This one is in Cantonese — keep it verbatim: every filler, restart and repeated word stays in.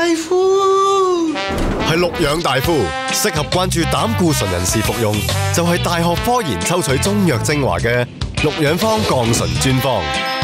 夫， 係綠氧大夫，適合關注膽固醇人士服用，就係大學科研抽取中藥精華嘅綠氧方降醇專方。